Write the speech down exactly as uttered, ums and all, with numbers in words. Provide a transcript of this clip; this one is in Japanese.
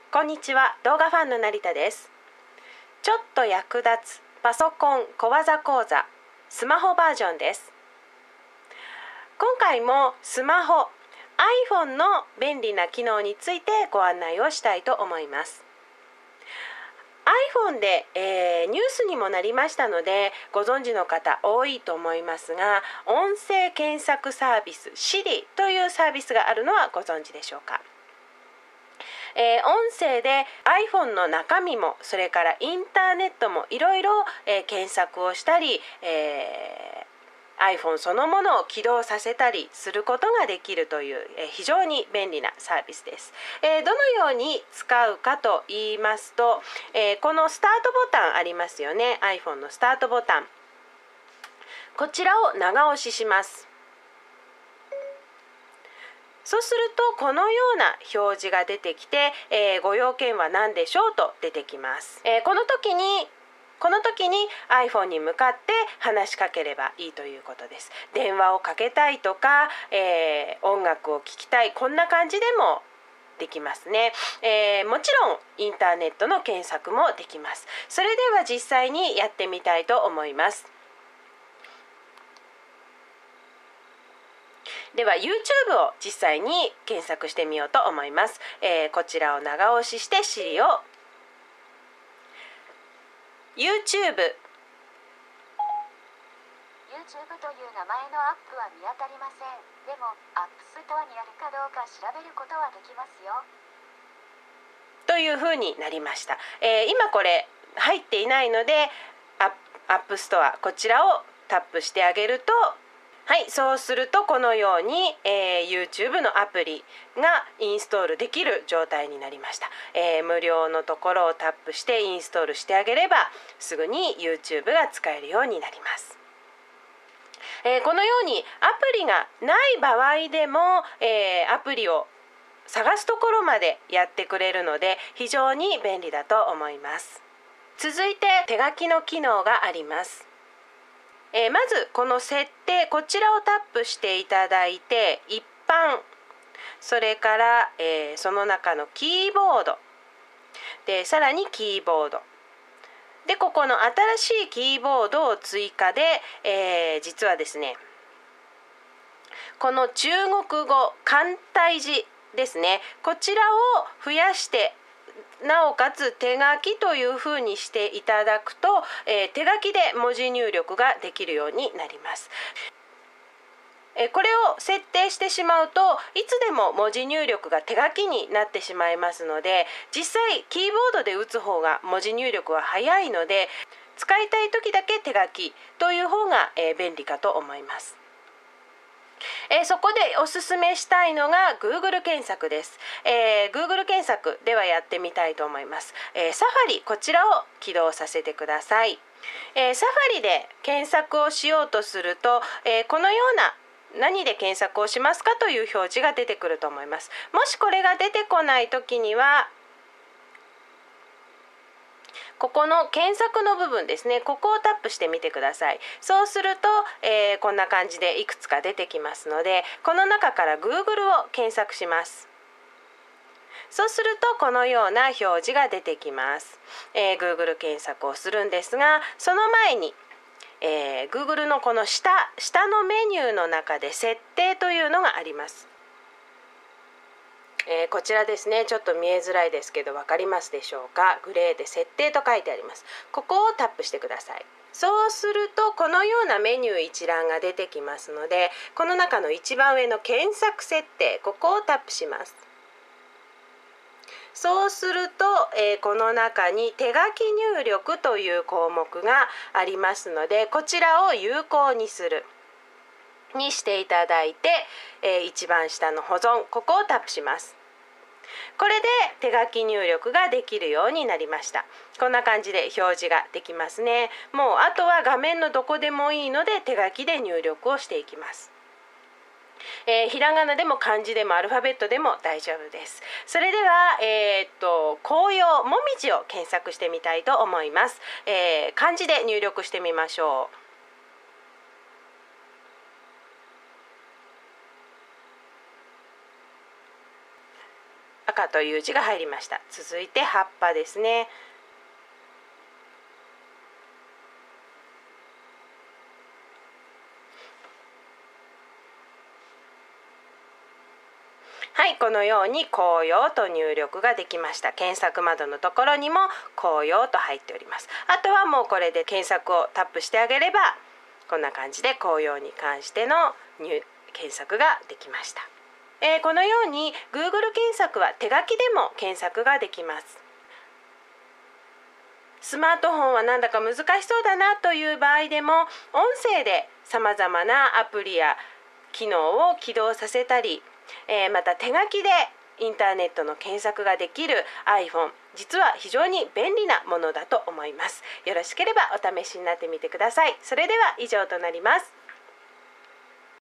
こんにちは、動画ファンの成田です。ちょっと役立つパソコン小技講座スマホバージョンです。今回もスマホ iPhone の便利な機能についてご案内をしたいと思います。iPhone で、えー、ニュースにもなりましたのでご存知の方多いと思いますが、音声検索サービス Siri というサービスがあるのはご存知でしょうか。えー、音声で iPhone の中身もそれからインターネットもいろいろ検索をしたり、えー、iPhone そのものを起動させたりすることができるという、えー、非常に便利なサービスです。えー、どのように使うかと言いますと、えー、このスタートボタンありますよね。 iPhone のスタートボタン、こちらを長押しします。そうするとこのような表示が出てきて、えー、ご用件は何でしょうと出てきます。えー、この時にこの時に iPhone に向かって話しかければいいということです。電話をかけたいとか、えー、音楽を聴きたい、こんな感じでもできますね。えー、もちろんインターネットの検索もできます。それでは実際にやってみたいと思います。では YouTube を実際に検索してみようと思います。えー、こちらを長押しして Siri を YouTube YouTube という名前のアップは見当たりません。でもアップストアにあるかどうか調べることはできますよ。 というふうになりました。えー、今これ入っていないのでアップストア、こちらをタップしてあげると、はい、そうするとこのように、えー、YouTube のアプリがインストールできる状態になりました。えー、無料のところをタップしてインストールしてあげればすぐに YouTube が使えるようになります。えー、このようにアプリがない場合でも、えー、アプリを探すところまでやってくれるので非常に便利だと思います。続いて手書きの機能があります。えー、まずこの設定、こちらをタップしていただいて一般、それから、えー、その中のキーボードで、さらにキーボードで、ここの新しいキーボードを追加で、えー、実はですね、この中国語簡体字ですね、こちらを増やしてなおかつ手書きというふうにしていただくと、えー、手書きで文字入力ができるようになります。えー、これを設定してしまうといつでも文字入力が手書きになってしまいますので、実際キーボードで打つ方が文字入力は早いので、使いたい時だけ手書きという方が、えー、便利かと思います。えー、そこでおすすめしたいのが Google 検索です。えー、Google 検索ではやってみたいと思います。えー、サファリ、こちらを起動させてください。えー、サファリで検索をしようとすると、えー、このような何で検索をしますかという表示が出てくると思います。もしこれが出てこないときには、ここの検索の部分ですね、ここをタップしてみてください。そうすると、えー、こんな感じでいくつか出てきますので、この中から Google を検索します。そうするとこのような表示が出てきます。えー、Google 検索をするんですが、その前に、えー、Google のこの下下のメニューの中で設定というのがあります。えー、こちらですね、ちょっと見えづらいですけど分かりますでしょうか。グレーで設定と書いてあります。ここをタップしてください。そうするとこのようなメニュー一覧が出てきますので、この中の一番上の検索設定、ここをタップします。そうすると、えー、この中に手書き入力という項目がありますので、こちらを有効にするにしていただいて、えー、一番下の保存、ここをタップします。これで手書き入力ができるようになりました。こんな感じで表示ができますね。もうあとは画面のどこでもいいので手書きで入力をしていきます。えー、ひらがなでも漢字でもアルファベットでも大丈夫です。それでは、えー、っと紅葉もみじを検索してみたいと思います。えー、漢字で入力してみましょう。 赤という字が入りました。続いて葉っぱですね。はい、このように紅葉と入力ができました。検索窓のところにも紅葉と入っております。あとはもうこれで検索をタップしてあげれば、こんな感じで紅葉に関しての入検索ができました。えー、このように Google 検索は手書きでも検索ができます。スマートフォンはなんだか難しそうだなという場合でも、音声でさまざまなアプリや機能を起動させたり、えー、また手書きでインターネットの検索ができる iPhone、 実は非常に便利なものだと思います。よろしければお試しになってみてください。それでは以上となります。